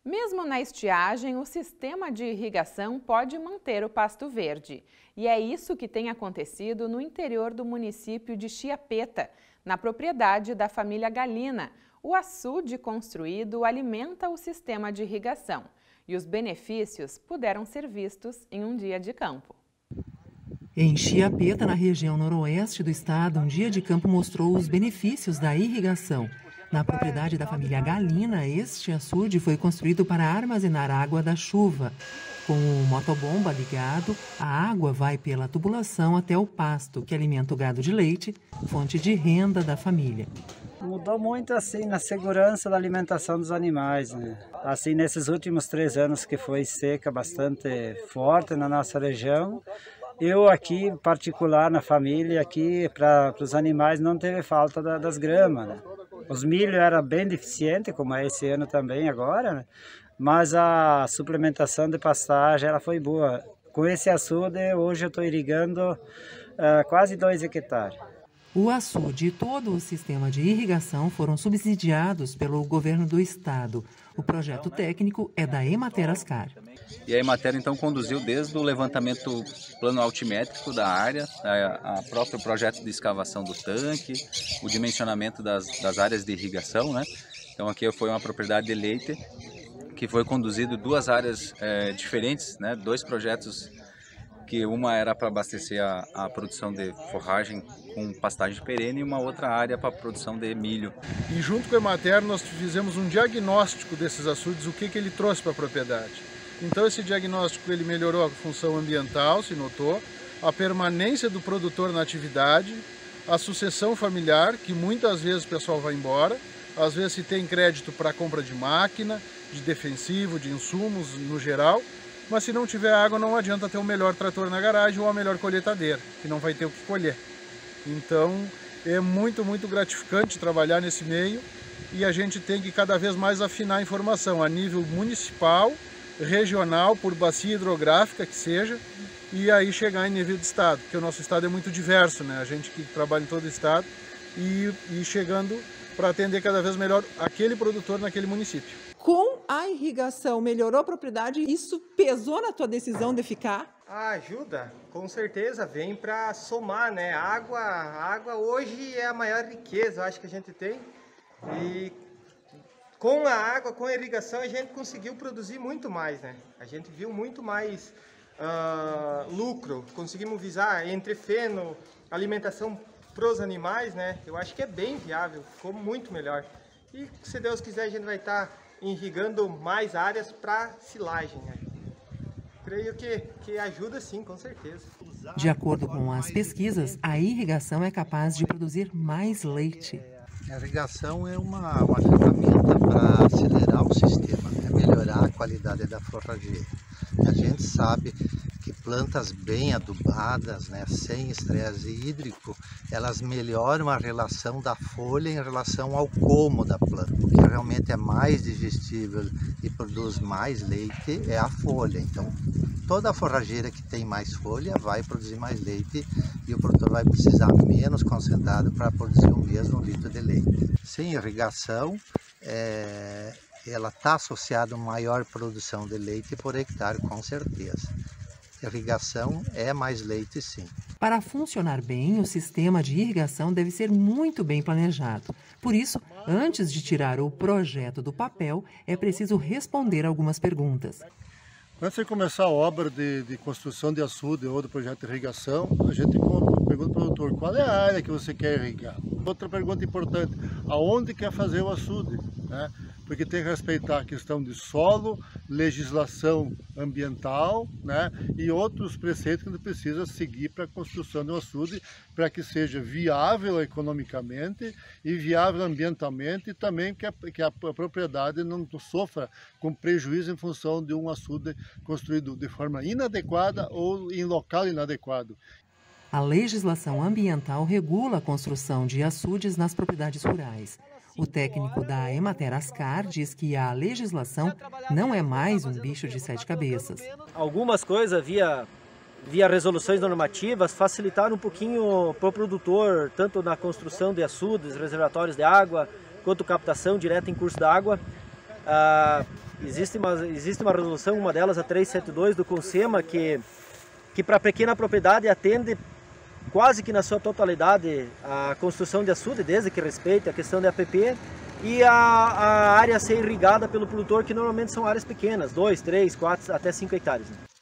Mesmo na estiagem, o sistema de irrigação pode manter o pasto verde. E é isso que tem acontecido no interior do município de Chiapeta, na propriedade da família Galina. O açude construído alimenta o sistema de irrigação e os benefícios puderam ser vistos em um dia de campo. Em Chiapeta, na região noroeste do estado, um dia de campo mostrou os benefícios da irrigação. Na propriedade da família Galina, este açude foi construído para armazenar água da chuva. Com o motobomba ligado, a água vai pela tubulação até o pasto, que alimenta o gado de leite, fonte de renda da família. Mudou muito assim na segurança da alimentação dos animais, né? Assim, nesses últimos 3 anos que foi seca bastante forte na nossa região, eu aqui, em particular na família, aqui para os animais não teve falta das gramas, né? Os milho era bem deficiente, como é esse ano também agora, né? Mas a suplementação de pastagem ela foi boa. Com esse açude, hoje eu estou irrigando quase 2 hectares. O açude e todo o sistema de irrigação foram subsidiados pelo governo do estado. O projeto técnico é da Emater Ascar. E a Emater então conduziu desde o levantamento plano altimétrico da área, a próprio projeto de escavação do tanque, o dimensionamento das áreas de irrigação, né? Então aqui foi uma propriedade de leite que foi conduzido 2 áreas diferentes, né? 2 projetos, que uma era para abastecer a produção de forragem com pastagem perene e uma outra área para a produção de milho. E junto com a Emater nós fizemos um diagnóstico desses açudes, o que ele trouxe para a propriedade. Então esse diagnóstico ele melhorou a função ambiental, se notou, a permanência do produtor na atividade, a sucessão familiar, que muitas vezes o pessoal vai embora, às vezes se tem crédito para compra de máquina, de defensivo, de insumos no geral, mas se não tiver água não adianta ter o melhor trator na garagem ou a melhor colheitadeira, que não vai ter o que colher. Então é muito gratificante trabalhar nesse meio e a gente tem que cada vez mais afinar a informação a nível municipal, regional, por bacia hidrográfica que seja, e aí chegar em nível de estado, porque o nosso estado é muito diverso, né? A gente que trabalha em todo o estado e chegando para atender cada vez melhor aquele produtor naquele município. Com a irrigação, melhorou a propriedade? Isso pesou na tua decisão de ficar? Ajuda, com certeza, vem para somar, né? A água hoje é a maior riqueza, eu acho que a gente tem. E com a água, com a irrigação, a gente conseguiu produzir muito mais, né? A gente viu muito mais lucro, conseguimos visar entre feno, alimentação para os animais, né? Eu acho que é bem viável, ficou muito melhor. E se Deus quiser, a gente vai estar irrigando mais áreas para silagem, né? Creio que ajuda sim, com certeza. De acordo com as pesquisas, a irrigação é capaz de produzir mais leite. A irrigação é uma ferramenta para acelerar o sistema, melhorar a qualidade da forrageira. A gente sabe que plantas bem adubadas, né, sem estresse hídrico, elas melhoram a relação da folha em relação ao colmo da planta. O que realmente é mais digestível e produz mais leite é a folha. Então, toda a forrageira que tem mais folha vai produzir mais leite e o produtor vai precisar menos concentrado para produzir o mesmo litro de leite. Sem irrigação, ela está associada a uma maior produção de leite por hectare, com certeza. Irrigação é mais leite, sim. Para funcionar bem, o sistema de irrigação deve ser muito bem planejado. Por isso, antes de tirar o projeto do papel, é preciso responder algumas perguntas. Antes de começar a obra de construção de açude ou do projeto de irrigação, a gente pergunta para o produtor qual é a área que você quer irrigar. Outra pergunta importante, aonde quer fazer o açude, né? Porque tem que respeitar a questão de solo, legislação ambiental, né? E outros preceitos que ele precisa seguir para a construção do açude, para que seja viável economicamente e viável ambientalmente, e também que a propriedade não sofra com prejuízo em função de um açude construído de forma inadequada ou em local inadequado. A legislação ambiental regula a construção de açudes nas propriedades rurais. O técnico da Emater Ascar diz que a legislação não é mais um bicho de 7 cabeças. Algumas coisas via resoluções normativas facilitaram um pouquinho para o produtor, tanto na construção de açudes, reservatórios de água, quanto captação direta em curso d'água. Existe uma resolução, uma delas a 372 do CONSEMA, que para pequena propriedade atende quase que na sua totalidade a construção de açude, desde que respeite a questão de APP, e a área ser irrigada pelo produtor, que normalmente são áreas pequenas, 2, 3, 4, até 5 hectares.